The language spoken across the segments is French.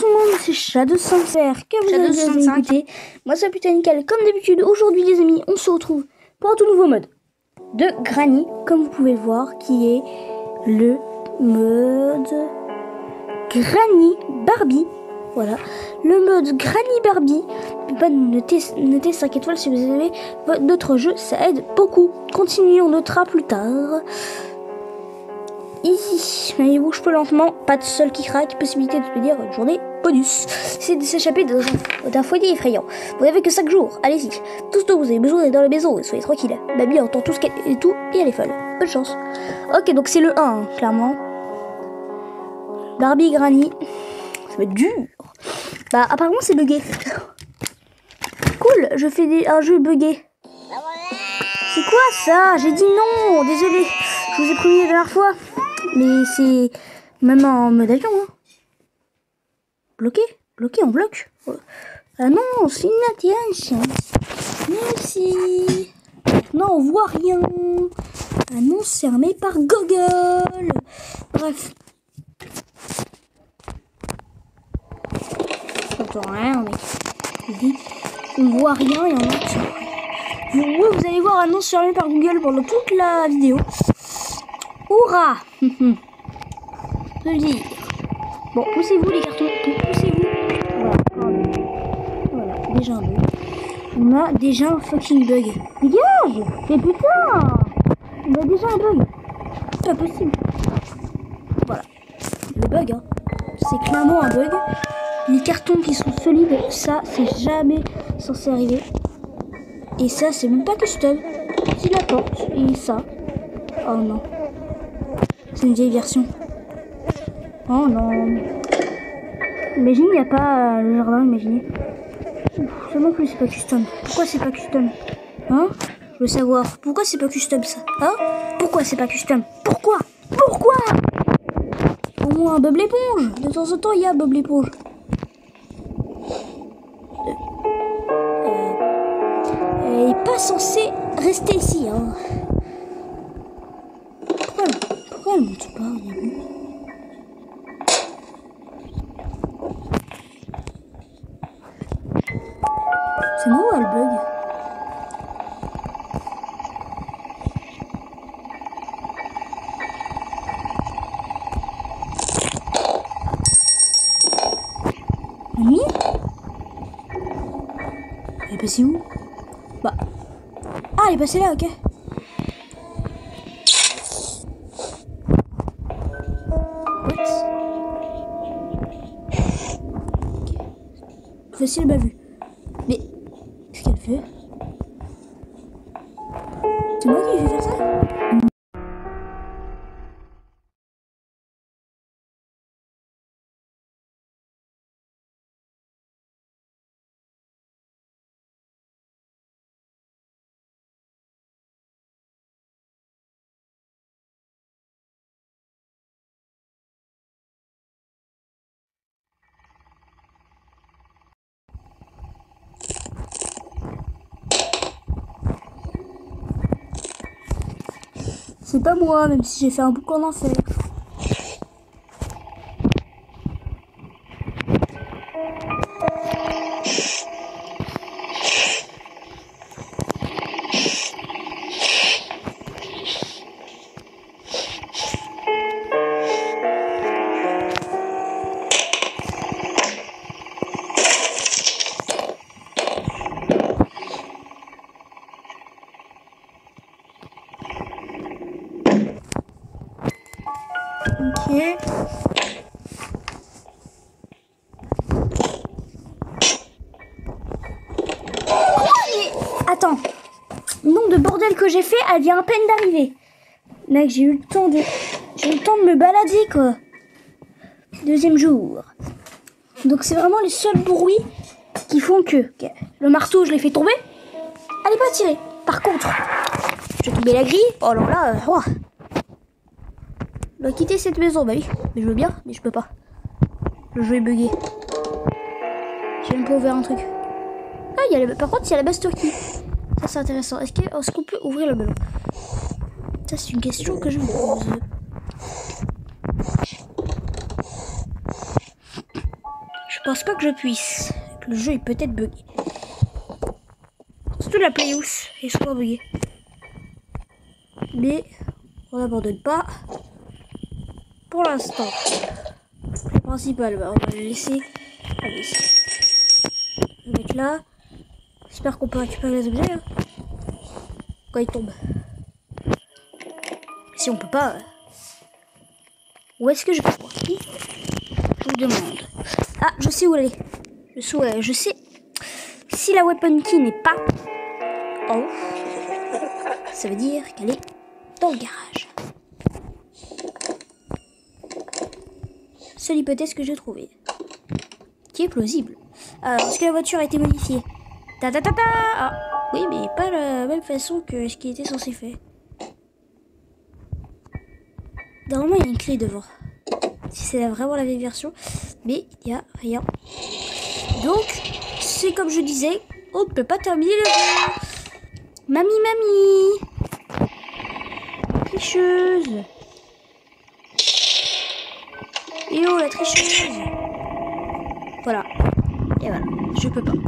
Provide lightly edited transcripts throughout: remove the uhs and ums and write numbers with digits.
tout le monde, c'est Shadow65 que vous avez écouté. Moi c'est putain nickel. Comme d'habitude, aujourd'hui les amis, on se retrouve pour un tout nouveau mode de Granny, comme vous pouvez le voir, qui est le mode Granny Barbie. Voilà, le mode Granny Barbie. N'oubliez pas de noter 5 étoiles si vous avez notre jeu, ça aide beaucoup. Continuons, on notera plus tard. Ici, il bouge peu lentement, pas de sol qui craque, possibilité de dire une journée bonus. C'est de s'échapper d'un foyer effrayant. Vous n'avez que 5 jours, allez-y. Tout ce dont vous avez besoin est dans la maison, soyez tranquille. Babie entend tout ce qu'elle et tout, et elle est folle. Bonne chance. Ok, donc c'est le 1, hein, clairement. Barbie Granny. Ça va être dur. Bah, apparemment, c'est bugué. Cool, je fais un jeu bugué. C'est quoi ça? J'ai dit non, désolé. Je vous ai promis la dernière fois. Mais c'est même en mode avion. Hein. Bloqué en bloc. Ah non, c'est inattention. Merci. Non, on voit rien. Annonce fermée par Google. Bref. J'entends rien, mec. On voit rien et on entend rien. Oui, vous allez voir annonce fermée par Google pendant toute la vidéo. Hourra. Je peux le dire. Bon, poussez-vous les cartons. Poussez-vous. Voilà, déjà un bug. On a déjà un fucking bug. Dégage. Mais putain. On a déjà un bug. C'est pas possible. Voilà. Le bug, hein. C'est clairement un bug. Les cartons qui sont solides, ça, c'est jamais censé arriver. Et ça, c'est même pas custom. C'est la porte. Et ça. Oh non. C'est une vieille version. Oh non. Imagine, il n'y a pas le jardin, imaginez. Ça non plus, c'est pas custom. Pourquoi c'est pas custom? Hein? Je veux savoir. Pourquoi c'est pas custom, ça? Hein? Pourquoi c'est pas custom? Pourquoi? Au moins un Bob l'éponge. De temps en temps, il y a Bob l'éponge. Elle est pas censée rester ici, hein. Pourquoi elle monte pas? C'est moi ou elle bug? Mamie? Elle est passée où? Bah. Ah, elle est passée là, ok. Facile m'a vu. Mais qu'est-ce qu'elle fait? C'est moi qui vais faire ça? C'est pas moi, même si j'ai fait un boucan d'enfer. Ok. Attends. Nom de bordel que j'ai fait, elle vient à peine d'arriver. Mec, j'ai eu le temps de me balader, quoi. Deuxième jour. Donc c'est vraiment les seuls bruits qui font que... Okay. Le marteau, je l'ai fait tomber. Elle n'est pas tirée. Par contre, je vais tomber la grille. Oh là là, je dois quitter cette maison, bah oui. Mais je veux bien, mais je peux pas. Le jeu est bugué. J'ai même pas ouvert un truc. Ah, par contre, il y a la base turquie. Ça, c'est intéressant. Est-ce qu'on peut ouvrir le melon? Ça, c'est une question que je me pose. Je pense pas que je puisse. Le jeu est peut-être bugué. Surtout la Playhouse est souvent buguée. Mais on n'abandonne pas. Pour l'instant. Le principal, bah, on va le laisser. Allez. Le mettre là. J'espère qu'on peut récupérer les objets. Hein, quand ils tombent. Si on peut pas. Où est-ce que je peux voir? Je vous demande. Ah, je sais où elle est. Je sais. Si la weapon key n'est pas en haut, ça veut dire qu'elle est dans le garage. Seule hypothèse que j'ai trouvée. Qui est plausible. Alors, est-ce que la voiture a été modifiée? Ta ta ta ta. Ah, oui, mais pas de la même façon que ce qui était censé faire. Normalement, il y a une clé devant. Si c'est vraiment la vieille version. Mais il n'y a rien. Donc, c'est comme je disais, on ne peut pas terminer le jeu. Mamie. Tricheuse. Et oh, la tricheuse. Voilà. Et voilà, je peux pas.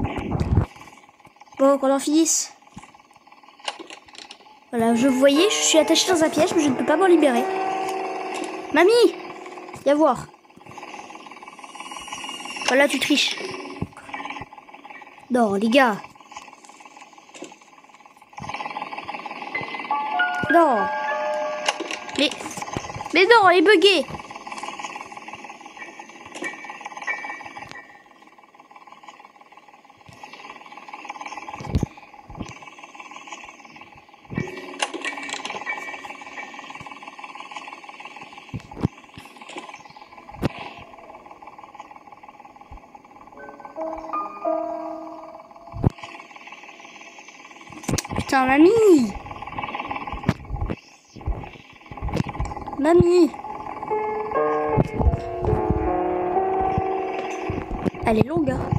Bon, qu'on en finisse. Voilà, je voyais, je suis attachée dans un piège, mais je ne peux pas m'en libérer. Mamie, viens voir. Voilà, tu triches. Non, les gars. Non. Mais non, elle est buggée. Putain, mamie. Mamie. Elle est longue, hein.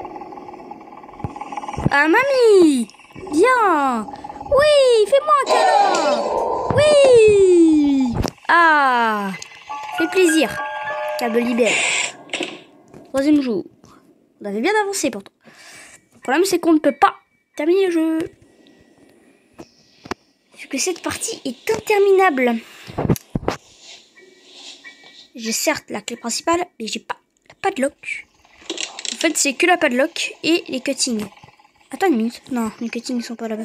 Ah, mamie. Viens. Oui, fais-moi un câlin. Oui. Ah. Fait plaisir. Ça me libère. 3e jour. On avait bien avancé pourtant. Le problème, c'est qu'on ne peut pas terminer le jeu. Vu que cette partie est interminable. J'ai certes la clé principale, mais j'ai pas la padlock. En fait, c'est que la padlock et les cuttings. Attends une minute. Non, les cuttings sont pas là-bas.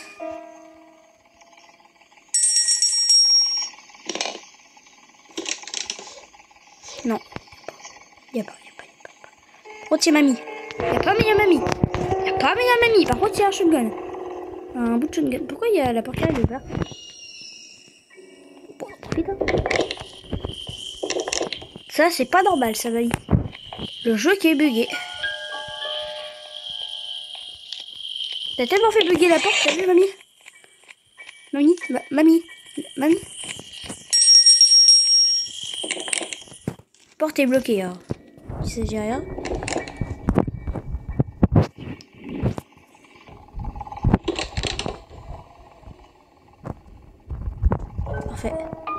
Non. Y a pas. Par contre, il y a mamie. Y a pas, mais y a mamie. Y a pas, mais y a mamie. Par contre, il y a un shotgun. Un bout de shotgun. Pourquoi il y a la porte qui est ouverte? Bon, putain. Ça, c'est pas normal, ça va y. Le jeu qui est bugué. T'as tellement fait bugger la porte, t'as vu, mamie? Mamie. La porte est bloquée, hein. Il s'agit rien. Parfait.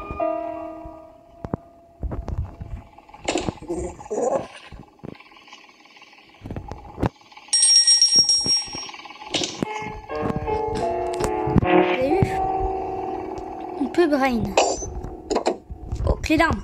Vous avez vu? On peut brain. Oh, clé d'arme.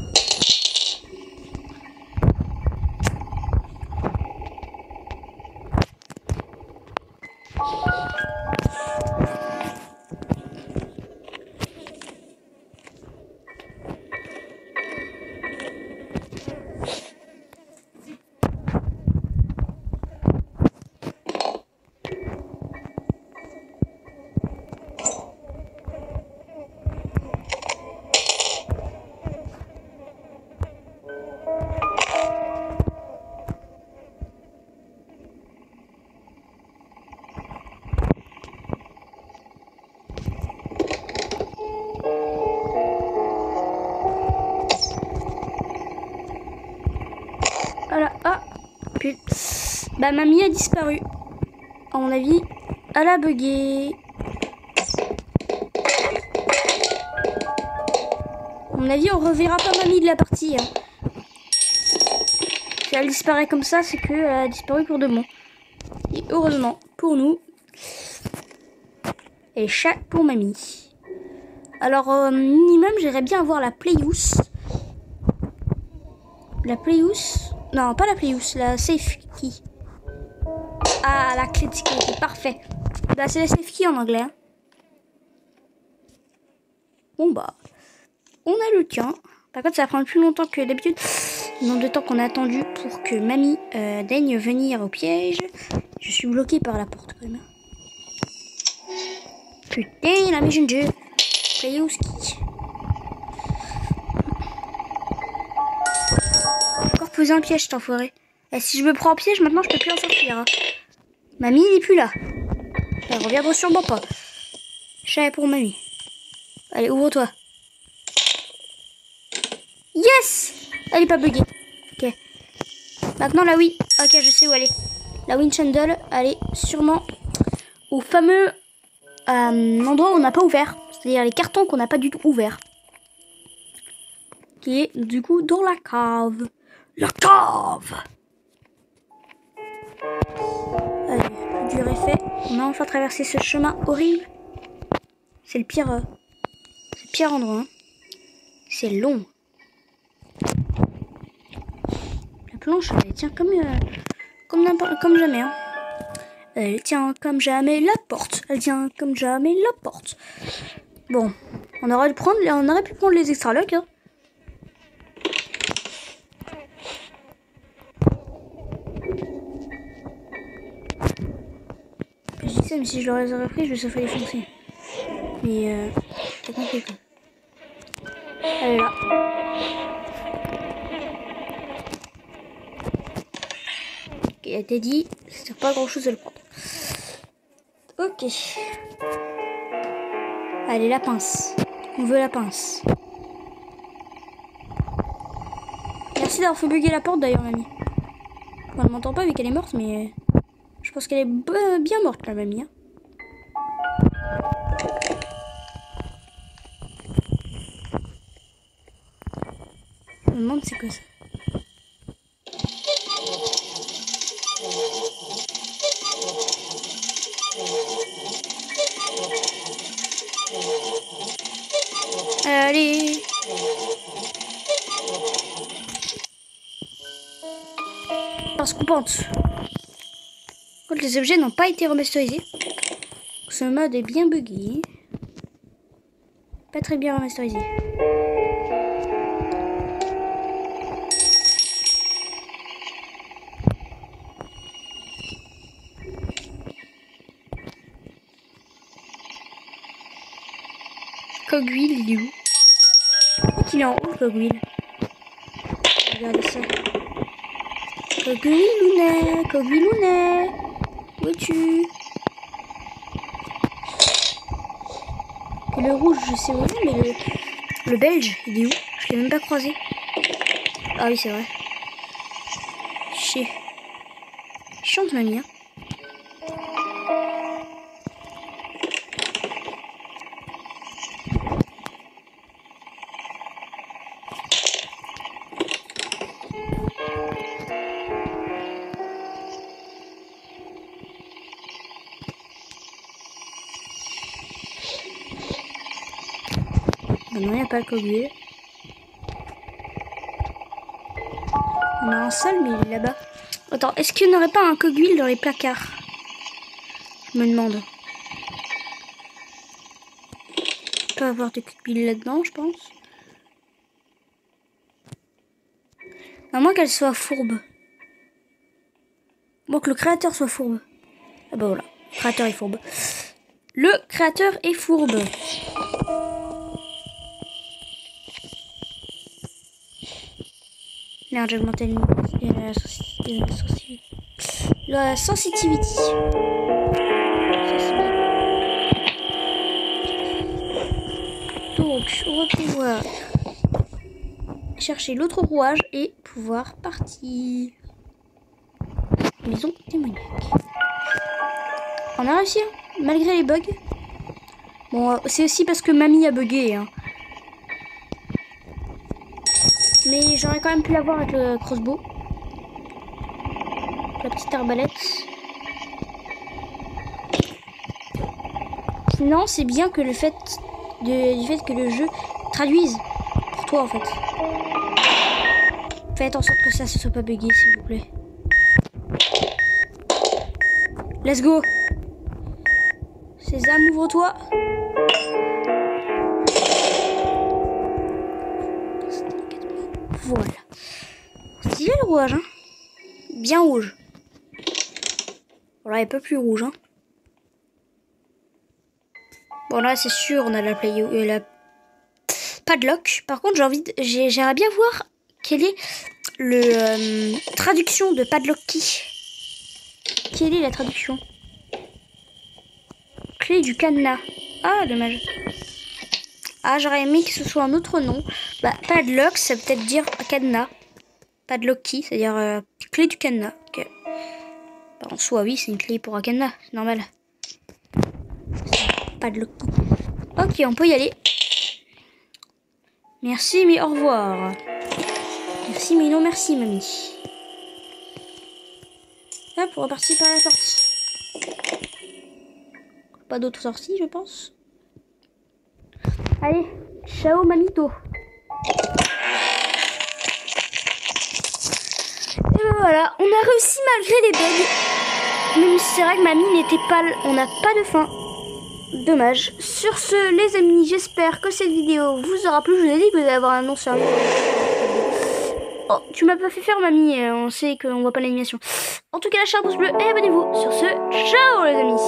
Voilà, ah, putain. Bah, mamie a disparu. À mon avis, elle a bugué. À mon avis, on reverra pas mamie de la partie. Hein. Si elle disparaît comme ça, c'est qu'elle a disparu pour de bon. Et heureusement, pour nous, et chat pour mamie. Alors, minimum, j'aimerais bien avoir la Playhouse. La Playhouse. Non, pas la Playhouse, la Safe Key. Ah, la clé de sécurité, parfait. Bah, c'est la Safe Key en anglais. Hein. Bon, bah, on a le tien. Par contre, ça va prendre plus longtemps que d'habitude. Le nombre de temps qu'on a attendu pour que mamie daigne venir au piège. Je suis bloqué par la porte quand même. Putain, la mission de jeu. Playhouse Key. Encore poser un piège, cet enfoiré. Et si je me prends en piège, maintenant je peux plus en sortir. Hein. Mamie n'est plus là. Elle reviendra sûrement pas. Chat pour mamie. Allez, ouvre-toi. Yes! Elle est pas buggée. Ok. Maintenant la oui. Ok, je sais où elle est. La Wind Chandle, elle est sûrement au fameux endroit où on n'a pas ouvert. C'est-à-dire les cartons qu'on n'a pas du tout ouverts. Qui est du coup dans la cave. La cave! Allez, le dur est fait. On a enfin traversé ce chemin horrible. C'est le pire endroit. Hein. C'est long. La planche, elle tient comme jamais. Hein. Elle tient comme jamais la porte. Elle tient comme jamais la porte. Bon, on aurait pu prendre les extra locks. Hein. Je dis ça, mais si je l'aurais repris, je serais les foncer. Mais c'est compliqué. Elle est là. Ok, elle t'a dit, ça sert pas à grand chose de le prendre. Ok. Allez, la pince. On veut la pince. Merci d'avoir fait bugger la porte d'ailleurs, mamie. On ne m'entend pas vu qu'elle est morte, mais je pense qu'elle est bien morte, la mamie. Hein. Je me demande c'est quoi ça. Allez. Parce qu'on pense. Quand les objets n'ont pas été remasterisés. Ce mode est bien buggé. Pas très bien remasterisé. Cogwheel, il est où? Je crois qu'il est en haut, Cogwheel. Regardez ça. Cogwheelounet, Cogwheelounet. Où es-tu? Et le rouge, je sais où il est, mais le belge, il est où? Je l'ai même pas croisé. Ah oui, c'est vrai. Chier. Chante, mamie, hein. Non, il n'y a pas le cogwheel. On a un seul, mais il est là-bas. Attends, est-ce qu'il n'y aurait pas un cogwheel dans les placards? Je me demande. Il peut y avoir des cogwheels là-dedans, je pense. À moins qu'elle soit fourbe. À moins que le créateur soit fourbe. Ah bah voilà, le créateur est fourbe. Le créateur est fourbe. Là, j'ai augmenté la sensitivity. Donc, on va pouvoir chercher l'autre rouage et pouvoir partir. Maison démoniaque. On a réussi, hein, malgré les bugs. Bon, c'est aussi parce que mamie a bugué. Hein. Mais j'aurais quand même pu l'avoir avec le crossbow. la petite arbalète. Sinon, c'est bien que du fait que le jeu traduise pour toi en fait. Faites en sorte que ça ne soit pas bugué s'il vous plaît. Let's go. Sésame, ouvre-toi. Voilà. Stylé le rouage, hein. Bien rouge. Voilà, un peu plus rouge, hein. Bon là, c'est sûr, on a la padlock. Par contre, j'aimerais bien voir quelle est le traduction de padlock key. Quelle est la traduction? Clé du cadenas. Ah, dommage. Ah, j'aurais aimé que ce soit un autre nom. Bah, padlock, ça peut peut-être dire cadenas. Padlock key, c'est-à-dire clé du cadenas. Ok. Bah, en soi, oui, c'est une clé pour un cadenas, c'est normal. Padlock key. Ok, on peut y aller. Merci, mais au revoir. Merci, mais non, merci, mamie. Hop, on repartit par la sortie. Pas d'autre sortie, je pense. Allez, ciao, mamito. Et ben voilà, on a réussi malgré les bugs. Même si c'est vrai que mamie n'était pas... On n'a pas de fin. Dommage. Sur ce, les amis, j'espère que cette vidéo vous aura plu. Je vous ai dit que vous allez avoir un nom sur la vidéo. Oh, tu m'as pas fait faire, mamie. On sait qu'on voit pas l'animation. En tout cas, lâchez un pouce bleu et abonnez-vous. Sur ce, ciao les amis.